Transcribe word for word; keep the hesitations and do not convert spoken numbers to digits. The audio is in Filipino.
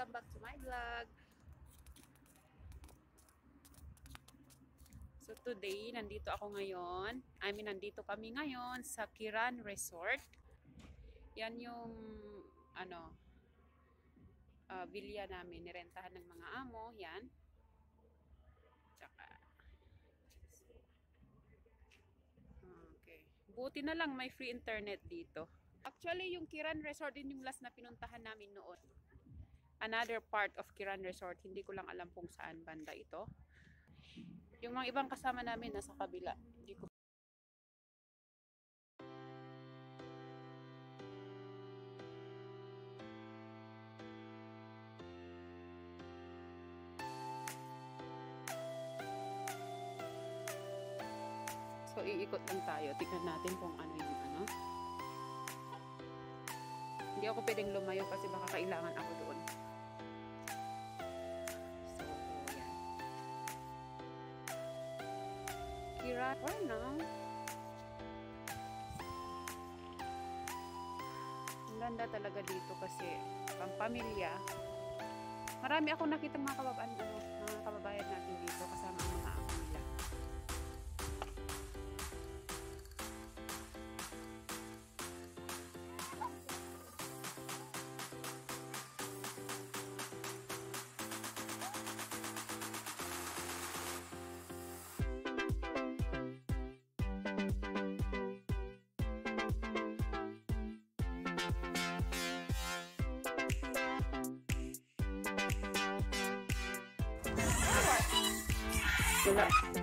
Welcome back to my vlog. So today, nandito ako ngayon. I mean, nandito kami ngayon sa Khiran Resort. Yan yung ano uh, villa namin, nirentahan ng mga amo. Yan. Tsaka okay. Buti na lang may free internet dito. Actually, yung Khiran Resort din yung last na pinuntahan namin noon. Another part of Khiran Resort. Hindi ko lang alam kung saan banda ito. Yung mga ibang kasama namin nasa kabila. Hindi ko So, iikot lang tayo. Tignan natin kung ano yung ano. Hindi ako pwedeng lumayo kasi baka kailangan ako doon. So, yan. Khiran, or now. Ang ganda talaga dito kasi pang pamilya. Marami akong nakita mga kababayan, ano, mga kababayan natin dito kasama ang mga ako nila. Wala.